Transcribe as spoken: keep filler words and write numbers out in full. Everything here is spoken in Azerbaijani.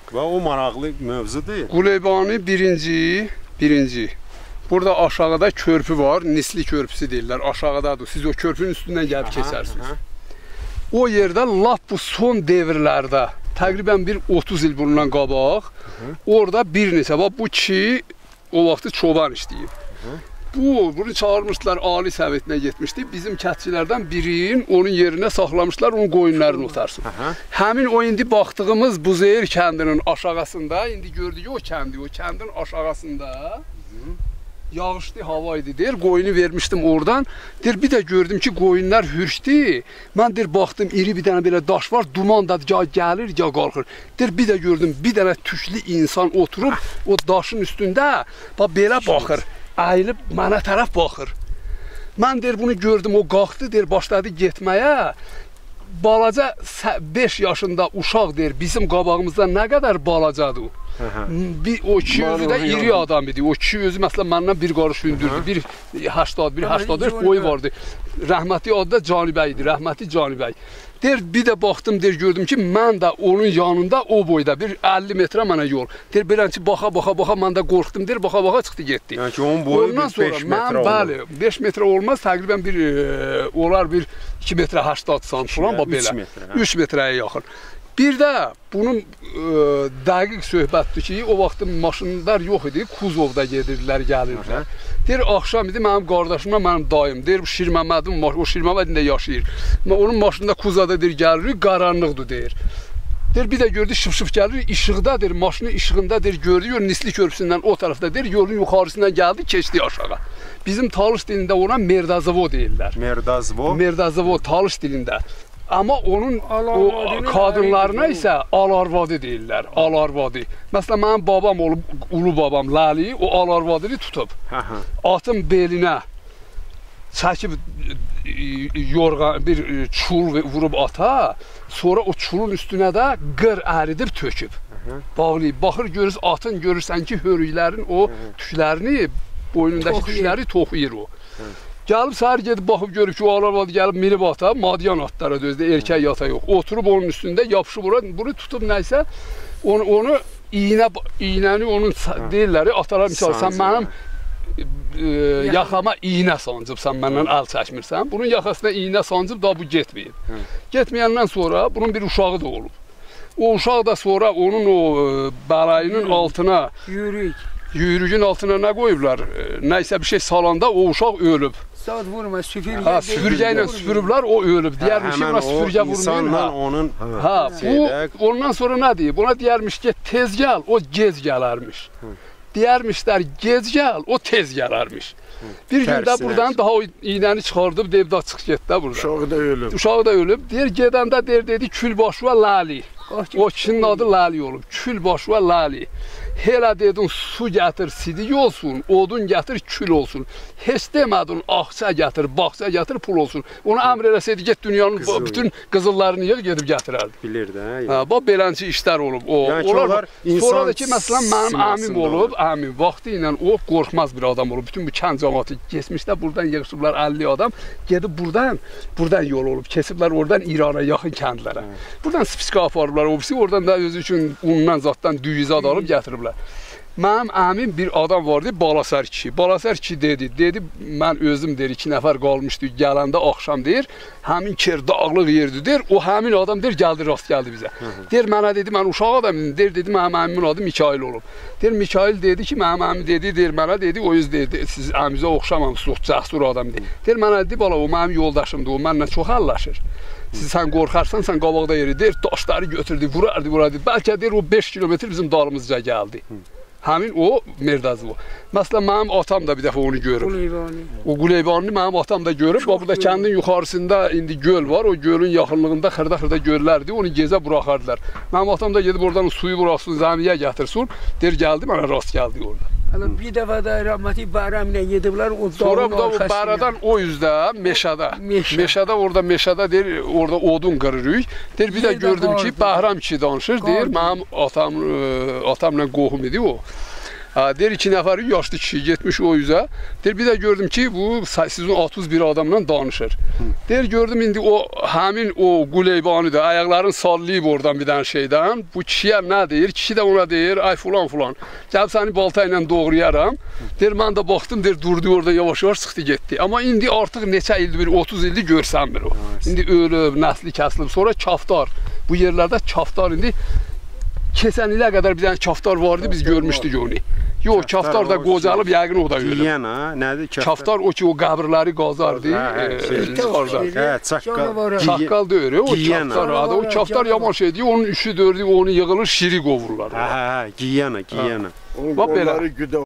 Və o maraqlı mövzudur. Quleybani birinci, birinci. Burada aşağıda körpü var, Nisli körpüsü deyirlər, aşağıdadır. Siz o körpünün üstündən gəlib keçərsiniz. O yerdə lap bu son devirlərdə, təqribən bir otuz il bundan qabaq, orada bir neçə, bu kişi o vaxtı çoban işləyib. Bu, bunu çağırmışlar, Ali Sovetinə getmişdi. Bizim kətçilərdən birinin onun yerinə saxlamışlar, onun qoyunlarını otarsın. Həmin o indi baxdığımız Buzeyir kəndinin aşağısında, indi gördük o kəndi, o kəndin aşağısında yağışlı hava idi, deyir, qoyunu vermişdim oradan. Deyir, bir də gördüm ki, qoyunlar hürşdi. Mən deyir, baxdım, iri bir dənə belə daş var, duman da ya gəlir, ya qalxır. Deyir, bir də gördüm, bir dənə tüklü insan oturub, o daşın üstündə, bax, belə baxır, əyilib mənə tərəf baxır. Mən deyir, bunu gördüm, o qalxdı, deyir, başladı getməyə. Balaca beş yaşında uşaq deyir, bizim qabağımızda nə qədər balacadır o. Bir, o kişi özü də iri adam idi. O kişi özü məsələn məndən bir qarış hündürdü. bir həştad, bir həştad dörd boyu vardı. Rəhmətli adı da Cani bəy idi. Rəhmətli Cani bəy. Deyir, bir də baxdım, deyir, gördüm ki, mən də onun yanında o boyda bir əlli metrə mənə yol. Deyir, belənçi baxa, baxa, baxa, mən də qorxdum, deyir, baxa, baxa çıxdı, getdi. Yəni ki, onun boyu bir beş metrə olur. Bəli, beş metrə olmaz, təqribən bir, olar bir iki metrə həştad sant falan, belə. üç metrəyə yaxın. Bir də bunun ə, dəqiq söhbətdir ki, o vaxtı maşınlar yox idi, Kuzovda gedirdilər, gəlirdilər. Deyir, axşam idi, mənim qardaşımla mənim dayım, deyir, Şirməmədin, o Şirməmədində yaşayır. Onun maşında Kuzada deyir, gəlirik, qaranlıqdır, deyir. Deyir, bir də gördü, şıp-şıp gəlir, işıqda, deyir, maşının işığında, deyir, gördü, yor, Nisli körpüsündən o tərəfdə, deyir, yolun yuxarısından gəldi, keçdi aşağı. Bizim Talış dilində ona Merdazvo deyirlər. Merdazvo? Merdazvo, Talış dilində. Amma onun o qadınlarına isə alarvadı deyirlər, alarvadı. Məsələn, mənim babam olub, ulu babam Lali, o alarvadını tutub. Atın belinə çəkib yorğan, bir çul vurub ata, sonra o çulun üstünə də qır əridib töküb. Bağlayıb, baxır, görürüz, atın görürsən ki, hörüklərin o tüklərini, boynundakı tükləri toxuyur o. Gəlib səhər gedib baxıb görüb ki, o alarvadı gəlib minib ata, madyan atlara dözdü, erkək yata yox. Oturub onun üstündə, yapışıb ora, bunu tutub nəysə, onu, onu iynə, iynəni onun deyirləri, atalar misal, sən mənim e, yaxama iynə sancıbsan, məndən əl çəkmirsən. Bunun yaxasına iynə sancıb, da bu getməyib. Getməyəndən sonra bunun bir uşağı da olub. O uşaq da sonra onun o bəlayının altına, yürüyün altına nə qoyublar, nəysə bir şey salanda o uşaq ölüb. Saat vurma, süpürgə. Ha, süpürgə ilə süpürüblər, o ölüb. Deyərmiş ki, buna süpürgə vurmayın. Ha, onun ha, bu, ondan sonra nə deyib? Buna deyərmiş ki, tez gəl, o gec gələrmiş. Deyərmişlər, gec gəl, o tez gələrmiş. Bir gün də buradan daha o iynəni çıxardıb, deyib da çıx get də burada. Uşağı da ölüb. Uşağı da ölüb. Deyir, gedəndə deyir, dedi, Külbaşı və Lali. O kişinin adı Lali olub. Külbaşı və Lali. Hələ dedin, su gətir, sidik olsun, odun gətir, kül olsun. Heç demədin, axça gətir, baxça gətir, pul olsun. Onu əmr eləsəydi, get dünyanın Qızıl. bütün qızıllarını yığ, gedib gətirərdi. Bilir də. Ha, bax, belənçi işlər olub. O, yəni ki, onlar insan sonra da ki, məsələn, mənim əmim olub, əmim, vaxtı ilə o qorxmaz bir adam olub. Bütün bu kənd cəmatı keçmişdə, buradan yığışıblar əlli adam, gedib buradan, buradan yol olub, keçiblər oradan İrana, yaxın kəndlərə. Buradan spiska aparıblar, obisi oradan da özü üçün undan, zatdan düyüzad alıb gətiriblər. Mənim əmim bir adam vardı, Balasər kişi. Balasər kişi dedi, dedi, mən özüm deyir, iki nəfər qalmışdı, gələndə axşam deyir, həmin ker dağlıq yerdir, deyir, o həmin adam deyir, gəldi, rast gəldi bizə. Deyir, mənə dedi, mən uşaq adamım, deyir, dedi, mənim əmimin adı Mikail olub. Deyir, Mikail dedi ki, mənim əmim dedi, deyir, mənə dedi, o yüz dedi, siz əmizə oxşamamsınız, cəsur adam deyir. Deyir, mənə dedi, bala, o mənim yoldaşımdır, o mənlə çox əlləşir. Siz sən qorxarsan, sən qabaqda yeri, deyir, daşları götürdü, vurardı, vurardı. Bəlkə deyir, o beş kilometr bizim dalımızca gəldi. Həmin o Merdazvo. Məsələn, mənim atam da bir dəfə onu görüb. Quleybani. O Quleybanını mənim atam da görüb. Burada kəndin yuxarısında indi göl var. O gölün yaxınlığında xırda-xırda göllərdir. Onu gecə buraxardılar. Mənim atam da gedib oradan suyu buraxsın, zəmiyə gətirsin. Deyir, gəldi, mənə rast gəldi orada. Bir dəfə də rəhməti Bayram ilə gediblər. Sonra bu da o Bayradan o yüzdə meşədə. Meşədə orada meşədə deyir, orada odun qırırıq. Deyir, bir də gördüm ki, Bayram kişi danışır. Deyir, mənim atam atamla qohum idi o. Ha, deyir iki nəfəri yaşlı kişi getmiş o üzə. Deyir bir də gördüm ki, bu sizin otuz bir adamla danışır. Deyir gördüm indi o həmin o quleybanı da ayaqlarını sallayıb oradan bir dənə şeydən. Bu kişiyə nə deyir? Kişi də ona deyir, ay filan filan. Gəlib səni balta ilə doğrayaram. Deyir mən də baxdım, deyir durdu orada yavaş-yavaş çıxdı getdi. Amma indi artıq neçə ildir, bir otuz ildir görsənmir o. İndi ölüb, nəsli kəsilib. Sonra kaftar. Bu yerlərdə kaftar indi keçən ilə qədər bir dənə kaftar vardı, biz görmüşdük onu. Yox, kaftar da qocalıb, yəqin o da ölüb. Giyən ha, nədir kaftar? Kaftar o ki, o qəbirləri qazardı. Çaqqal. Çaqqal deyir, o kaftar adı. O kaftar yaman şeydir, onun üçü dördü onu yığılır, şiri qovururlar. Hə, hə, giyən, giyən. Bax belə.